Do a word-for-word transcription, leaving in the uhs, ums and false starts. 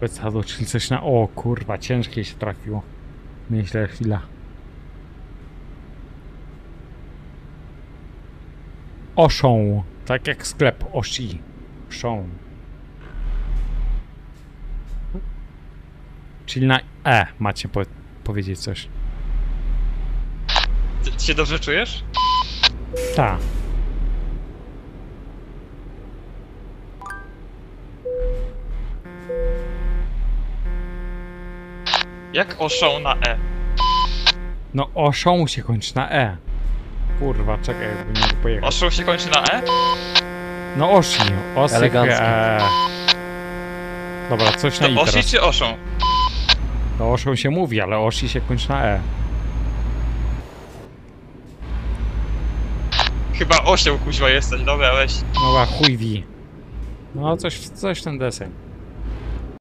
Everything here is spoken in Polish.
Pesado, czyli coś na... O kurwa, ciężkie się trafiło. Myślę, chwila. Oszą. Tak jak sklep Oshi. Szą. Czyli na E macie po powiedzieć coś. Ty, ty się dobrze czujesz? Ta. Jak oszą na E? No oszą się kończy na E. Kurwa, czekaj, bo nie mogę pojechać. Oszą się kończy na E? No Oshi. Osy, Elegancko. E. Dobra, coś na To I osi teraz. czy oszą? No Oszą się mówi, ale Oshi się kończy na E. Chyba osioł kuźwa jesteś, dobra weź. No a chuj wi. No coś, coś ten deseń.